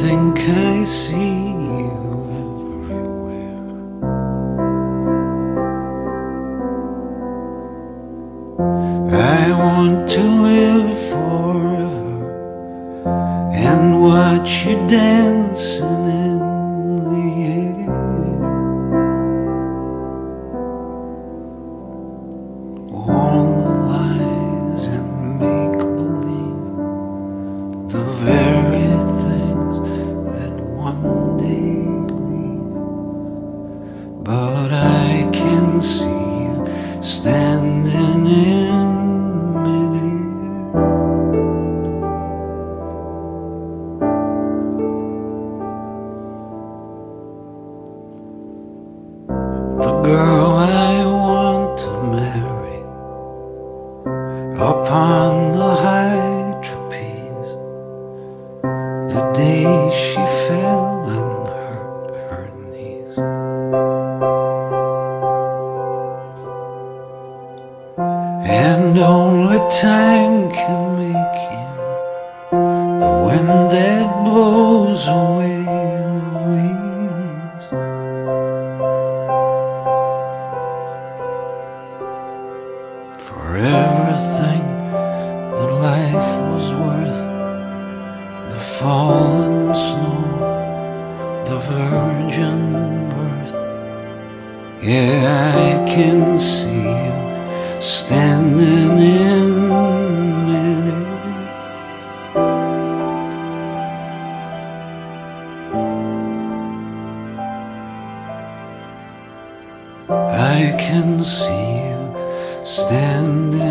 think I see you everywhere. I want to live forever and watch you dancing in the air. All the lies and make-believe, the very things that one day leave. But I can see you standing in midair. The girl I want to marry upon the high trapeze, the day she fell and hurt her knees. And only time can make you the wind that blows away the leaves. For everything that life was worth, the fallen snow, the virgin birth, yeah, I can see you standing in midair. I can see you standing